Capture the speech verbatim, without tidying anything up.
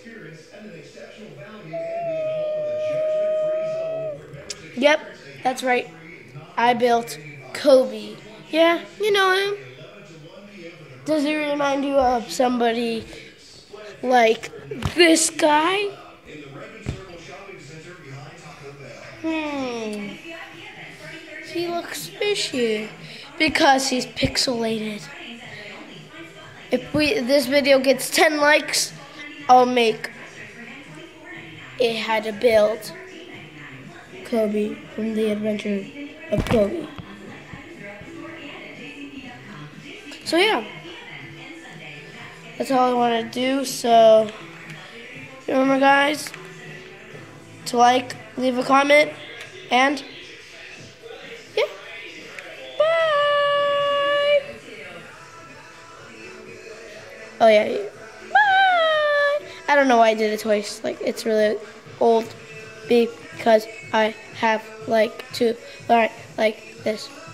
Yep, that's right. I built Kobe. Yeah, you know him. Does he remind you of somebody like this guy? Hmm. He looks fishy because he's pixelated. If we this video gets ten likes, I'll make it how to build Kobe from the Adventures of Cont. So yeah, that's all I want to do. So remember, guys, to like, leave a comment, and yeah, bye. Oh yeah, bye. I don't know why I did it twice. Like, it's really old because I have like to learn like this.